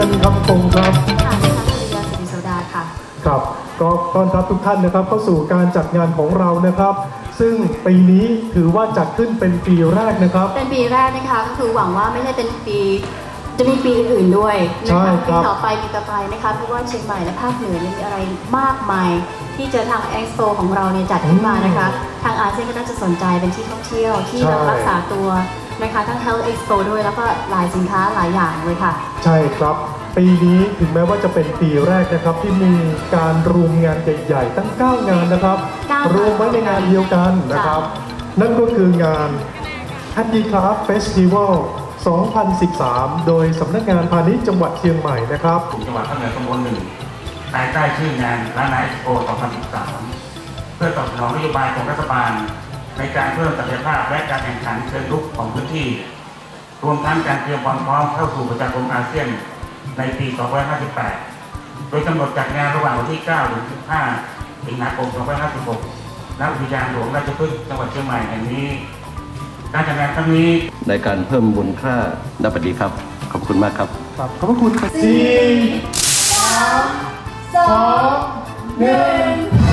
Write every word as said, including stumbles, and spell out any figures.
นคำคงครับค่ะดิฉันสุริยาสิริโสดาค่ะครับก็ต้อนรับทุกท่านนะครับเข้าสู่การจัดงานของเรานะครับซึ่งปีนี้ถือว่าจัดขึ้นเป็นปีแรกนะครับเป็นปีแรกนะคะก็คือหวังว่าไม่ใช่เป็นปีจะมีปีอื่นๆด้วยนะคะปีต่อไปปีต่อไปนะคะเพราะว่าเชียงใหม่และภาคเหนือมีอะไรมากมายที่จะทางเอ็กซ์โปของเราเนี่ยจัดขึ้นมานะคะทางอาเซียนก็น่าจะสนใจเป็นที่ท่องเที่ยวที่รักษาตัวนะคะทั้ง Health Expo ด้วยแล้วก็หลายสินค้าหลายอย่างเลยค่ะใช่ครับปีนี้ถึงแม้ว่าจะเป็นปีแรกนะครับที่มีการรวมงานใหญ่ๆตั้งเก้างานนะครับรวมไว้ในงานเดียวกันนะครับนั่นก็คืองาน Handicraft Festival สองพันสิบสาม โดยสำนักงานพาณิชย์จังหวัดเชียงใหม่นะครับกลุ่มจังหวัดภาคเหนือตำบลหนึ่งภายใต้ชื่องานร้านนาเอ็กซ์โป สองพันสิบสาม เพื่อตอบสนองนโยบายของรัฐบาลในการเพิ่มศักยภาพและการแข่งขันเชิงรุกของพื้นที่รวมทั้งการเตรียมความพร้อมเข้าสู่ประชาคมอาเซียนในปี สองพันห้าสิบแปด โดยกำหนดจัดงานระหว่างวันที่ เก้า ถึง สิบห้า สิงหาคม สองพันห้าสิบหก ณ อุทยานหลวงราชพฤกษ์จังหวัดเชียงใหม่แห่งนี้การจัดงานครั้งนี้ในการเพิ่มมูลค่าณบัดนี้ครับขอบคุณมากครับครับขอบคุณสี่ สาม สอง หนึ่ง